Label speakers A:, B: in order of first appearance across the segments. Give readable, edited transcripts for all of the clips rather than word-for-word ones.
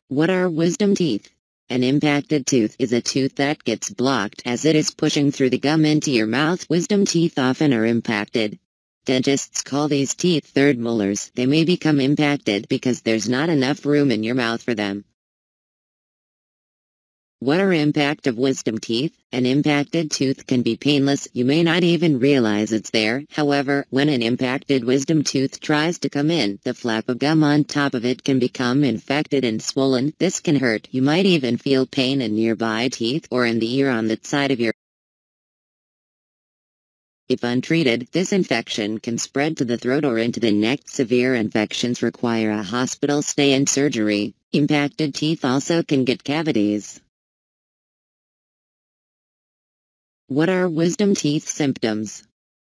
A: What are wisdom teeth? An impacted tooth is a tooth that gets blocked as it is pushing through the gum into your mouth. Wisdom teeth often are impacted. Dentists call these teeth third molars. They may become impacted because there's not enough room in your mouth for them. What are impact of wisdom teeth? An impacted tooth can be painless. You may not even realize it's there. However, when an impacted wisdom tooth tries to come in, the flap of gum on top of it can become infected and swollen. This can hurt. You might even feel pain in nearby teeth or in the ear on that side of your. If untreated, this infection can spread to the throat or into the neck. Severe infections require a hospital stay and surgery. Impacted teeth also can get cavities. What are wisdom teeth symptoms?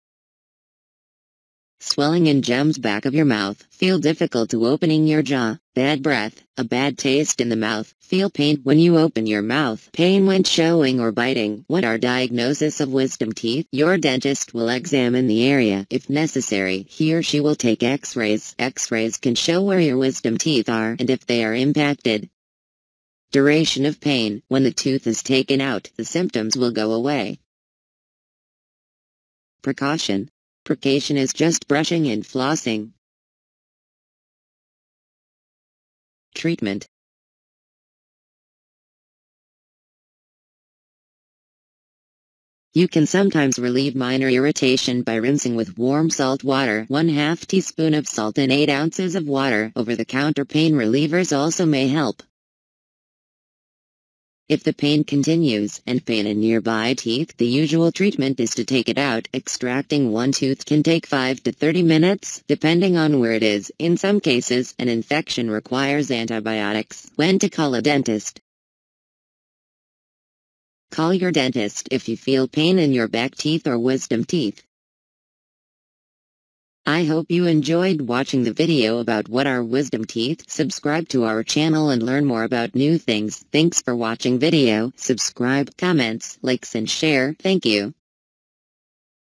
A: Swelling in gems back of your mouth. Feel difficult to opening your jaw. Bad breath. A bad taste in the mouth. Feel pain when you open your mouth. Pain when chewing or biting. What are diagnosis of wisdom teeth? Your dentist will examine the area. If necessary, he or she will take x-rays. X-rays can show where your wisdom teeth are and if they are impacted. Duration of pain. When the tooth is taken out, the symptoms will go away. Precaution. Precaution is just brushing and flossing. Treatment. You can sometimes relieve minor irritation by rinsing with warm salt water. 1/2 teaspoon of salt in 8 ounces of water. Over-the-counter pain relievers also may help. If the pain continues and pain in nearby teeth, the usual treatment is to take it out. Extracting one tooth can take 5 to 30 minutes, depending on where it is. In some cases, an infection requires antibiotics. When to call a dentist? Call your dentist if you feel pain in your back teeth or wisdom teeth. I hope you enjoyed watching the video about what are wisdom teeth. Subscribe to our channel and learn more about new things. Thanks for watching video. Subscribe, comments, likes and share. Thank you.